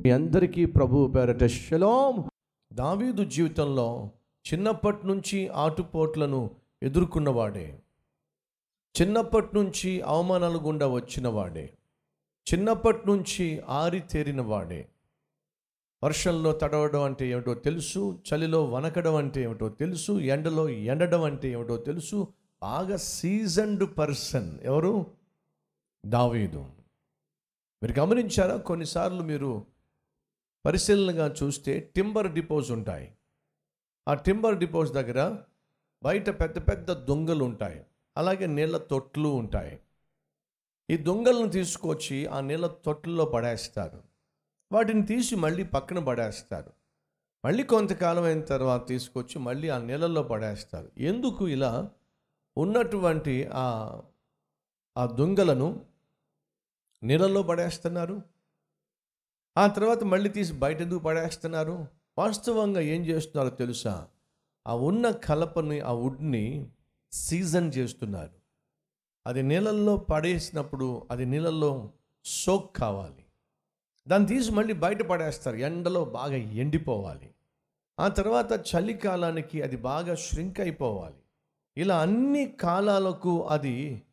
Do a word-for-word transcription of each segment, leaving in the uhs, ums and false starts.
మీ అందరికీ ప్రభువు పేరట షలోమ్. దావీదు జీవితంలో చిన్నప్పటి నుంచి ఆటుపోట్లను ఎదుర్కొన్నవాడే, చిన్నప్పటి నుంచి అవమానాలు గుండా వచ్చినవాడే, చిన్నప్పటి నుంచి ఆరితేరిన వాడే. వర్షంలో తడవడం అంటే ఏమిటో తెలుసు, చలిలో వనకడం అంటే ఏమిటో తెలుసు, ఎండలో ఎండడం అంటే ఏమిటో తెలుసు. బాగా సీజన్డ్ పర్సన్ ఎవరు? దావీదు. మీరు గమనించారా? కొన్నిసార్లు మీరు పరిశీలనగా చూస్తే టింబర్ డిపోస్ ఉంటాయి. ఆ టింబర్ డిపోస్ దగ్గర బయట పెద్ద పెద్ద దొంగలు ఉంటాయి, అలాగే నీళ్ళ తొట్లు ఉంటాయి. ఈ దొంగలను తీసుకొచ్చి ఆ నీళ్ళ తొట్లలో పడేస్తారు. వాటిని తీసి మళ్ళీ పక్కన పడేస్తారు. మళ్ళీ కొంతకాలం అయిన తర్వాత తీసుకొచ్చి మళ్ళీ ఆ నీళ్ళల్లో పడేస్తారు. ఎందుకు ఇలా ఉన్నటువంటి ఆ ఆ దొంగలను నీళ్ళల్లో పడేస్తున్నారు? ఆ తర్వాత మళ్ళీ తీసి బయట ఎందుకు పడేస్తున్నారు? వాస్తవంగా ఏం చేస్తున్నారో తెలుసా? ఆ ఉన్న కలపని, ఆ వుడ్ని సీజన్ చేస్తున్నారు. అది నీళ్ళల్లో పడేసినప్పుడు అది నీళ్ళల్లో సోక్ కావాలి. దాన్ని తీసి మళ్ళీ బయట పడేస్తారు, ఎండలో బాగా ఎండిపోవాలి. ఆ తర్వాత చలికాలానికి అది బాగా ష్రింక్ అయిపోవాలి. ఇలా అన్ని కాలాలకు అది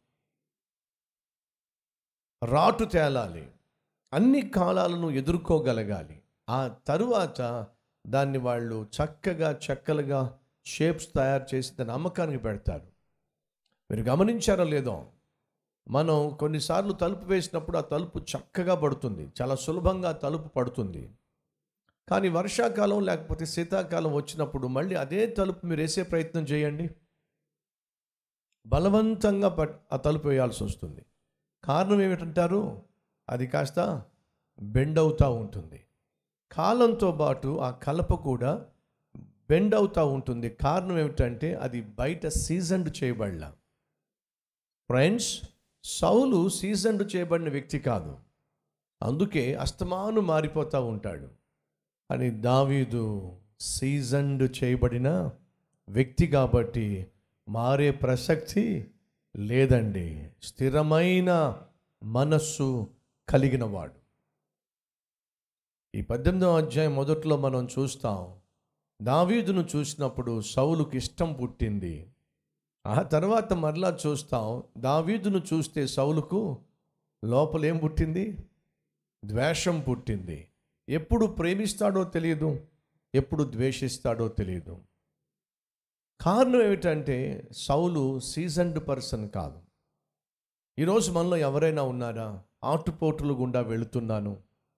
రాటు తేలాలి, అన్ని కాలాలను ఎదుర్కోగలగాలి. ఆ తరువాత దాన్ని వాళ్ళు చక్కగా చెక్కలుగా షేప్స్ తయారు చేసి దాన్ని అమ్మకానికి పెడతారు. మీరు గమనించారో లేదో, మనం కొన్నిసార్లు తలుపు వేసినప్పుడు ఆ తలుపు చక్కగా పడుతుంది, చాలా సులభంగా తలుపు పడుతుంది. కానీ వర్షాకాలం లేకపోతే శీతాకాలం వచ్చినప్పుడు మళ్ళీ అదే తలుపు మీరు వేసే ప్రయత్నం చేయండి, బలవంతంగా పట్ ఆ తలుపు వేయాల్సి వస్తుంది. కారణం ఏమిటంటారు? అది కాస్త బెండ్ అవుతూ ఉంటుంది. కాలంతో పాటు ఆ కలప కూడా బెండ్ అవుతూ ఉంటుంది. కారణం ఏమిటంటే అది బయట సీజన్డ్ చేయబడలా. ఫ్రెండ్స్, సౌలు సీజన్డ్ చేయబడిన వ్యక్తి కాదు, అందుకే అస్తమాను మారిపోతూ ఉంటాడు. అని దావీదు సీజన్డ్ చేయబడిన వ్యక్తి కాబట్టి మారే ప్రసక్తి లేదండి. స్థిరమైన మనస్సు కలిగిన వాడు. ఈ పద్దెనిమిదవ అధ్యాయం మొదట్లో మనం చూస్తాం, దావీదును చూసినప్పుడు సౌలుకి ఇష్టం పుట్టింది. ఆ తర్వాత మరలా చూస్తాం, దావీదును చూస్తే సౌలుకు లోపల ఏం పుట్టింది? ద్వేషం పుట్టింది. ఎప్పుడు ప్రేమిస్తాడో తెలియదు, ఎప్పుడు ద్వేషిస్తాడో తెలియదు. కారణం ఏమిటంటే సౌలు సీజన్డ్ పర్సన్ కాదు. ఈరోజు మనలో ఎవరైనా ఉన్నారా? ఆటుపోటులు గుండా వెళుతున్నాను,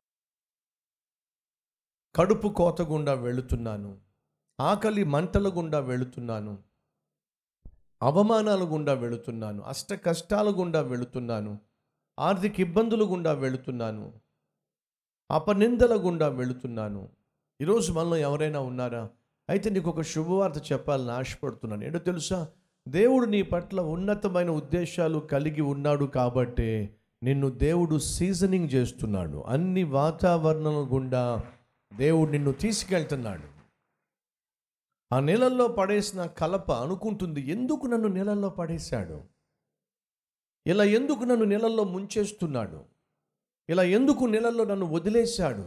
కడుపు కోత గుండా వెళుతున్నాను, ఆకలి మంటల గుండా వెళుతున్నాను, అవమానాల గుండా వెళుతున్నాను, అష్ట కష్టాల గుండా వెళుతున్నాను, ఆర్థిక ఇబ్బందుల గుండా వెళుతున్నాను, అపనిందల గుండా వెళుతున్నాను. ఈరోజు మనలో ఎవరైనా ఉన్నారా? అయితే నీకు ఒక శుభవార్త చెప్పాలని ఆశపడుతున్నాను. ఏంటో తెలుసా? దేవుడు నీ పట్ల ఉన్నతమైన ఉద్దేశాలు కలిగి ఉన్నాడు కాబట్టే నిన్ను దేవుడు సీజనింగ్ చేస్తున్నాడు. అన్ని వాతావరణాల గుండా దేవుడు నిన్ను తీసుకెళ్తున్నాడు. ఆ నీళ్ళల్లో పడేసిన కలప అనుకుంటుంది, ఎందుకు నన్ను నీళ్ళల్లో పడేశాడు? ఇలా ఎందుకు నన్ను నీళ్ళల్లో ముంచేస్తున్నాడు? ఇలా ఎందుకు నీళ్ళల్లో నన్ను వదిలేశాడు?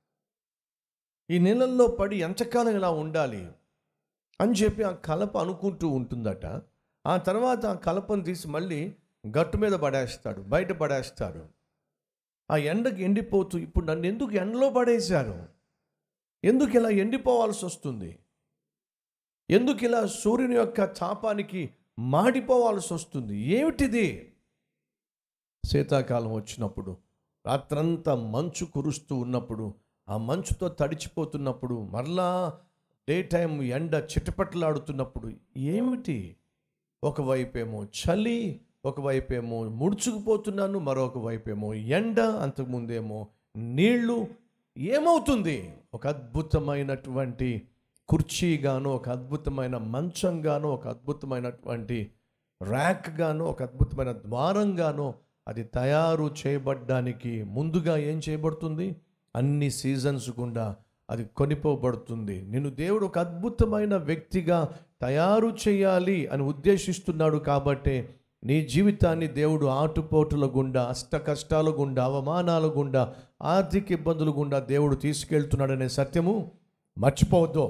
ఈ నీళ్ళల్లో పడి ఎంతకాలం ఇలా ఉండాలి అని చెప్పి ఆ కలప అనుకుంటూ ఉంటుందట. ఆ తర్వాత ఆ కలపను తీసి మళ్ళీ గట్టు మీద పడేస్తాడు, బయట పడేస్తాడు. ఆ ఎండకి ఎండిపోతూ, ఇప్పుడు నన్ను ఎందుకు ఎండలో పడేశారు? ఎందుకు ఇలా ఎండిపోవాల్సి వస్తుంది? ఎందుకు ఇలా సూర్యుని యొక్క తాపానికి మాడిపోవాల్సి వస్తుంది? ఏమిటిది? శీతాకాలం వచ్చినప్పుడు, రాత్రంతా మంచు కురుస్తూ ఉన్నప్పుడు, ఆ మంచుతో తడిచిపోతున్నప్పుడు, మరలా డే టైం ఎండ చిటపట్లాడుతున్నప్పుడు ఏమిటి? ఒకవైపేమో చలి, ఒకవైపేమో ముడుచుకుపోతున్నాను, మరొక వైపేమో ఎండ, అంతకుముందేమో నీళ్లు. ఏమవుతుంది? ఒక అద్భుతమైనటువంటి కుర్చీగాను, ఒక అద్భుతమైన మంచంగాను, ఒక అద్భుతమైనటువంటి ర్యాక్ గాను, ఒక అద్భుతమైన ద్వారంగాను అది తయారు చేయబడ్డానికి ముందుగా ఏం చేయబడుతుంది? అన్ని సీజన్స్ గుండా అది కొనిపోబడుతుంది. నిన్ను దేవుడు ఒక అద్భుతమైన వ్యక్తిగా తయారు చేయాలి అని ఉద్దేశిస్తున్నాడు. కాబట్టి నీ జీవితాన్ని దేవుడు ఆటుపోటుల గుండా, అష్ట కష్టాల గుండా, అవమానాల గుండా, ఆర్థిక ఇబ్బందుల గుండా దేవుడు తీసుకెళ్తున్నాడనే సత్యము మర్చిపోవద్దు.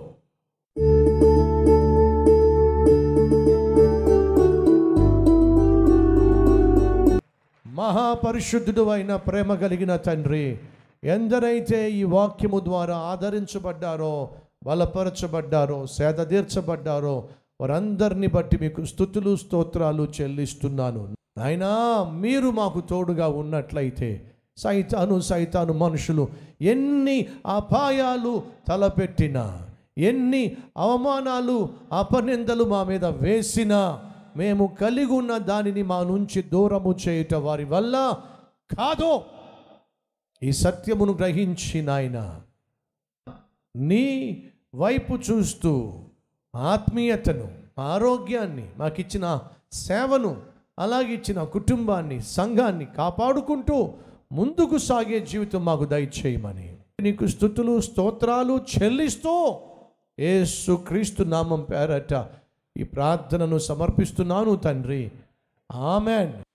మహాపరిశుద్ధుడు అయిన ప్రేమ కలిగిన తండ్రి, ఎందరైతే ఈ వాక్యము ద్వారా ఆదరించబడ్డారో, బలపరచబడ్డారో, సేద తీర్చబడ్డారో వారందరిని బట్టి మీకు స్తుతులు స్తోత్రాలు చెల్లిస్తున్నాను. నాయనా, మీరు మాకు తోడుగా ఉన్నట్లయితే సైతాను సైతాను మనుషులు ఎన్ని అపాయాలు తలపెట్టినా, ఎన్ని అవమానాలు అపనిందలు మా మీద వేసినా మేము కలిగి ఉన్న దానిని మా నుంచి దూరము చేయుట వారి వల్ల కాదు. ఈ సత్యమును గ్రహించి నాయన నీ వైపు చూస్తూ ఆత్మీయతను, ఆరోగ్యాన్ని, మాకిచ్చిన సేవను, అలాగే ఇచ్చిన కుటుంబాన్ని, సంఘాన్ని కాపాడుకుంటూ ముందుకు సాగే జీవితం మాకు దయచేయమని నీకు స్తుతులు స్తోత్రాలు చెల్లిస్తూ యేసుక్రీస్తు నామం పేరట ఈ ప్రార్థనను సమర్పిస్తున్నాను తండ్రి. ఆమెన్.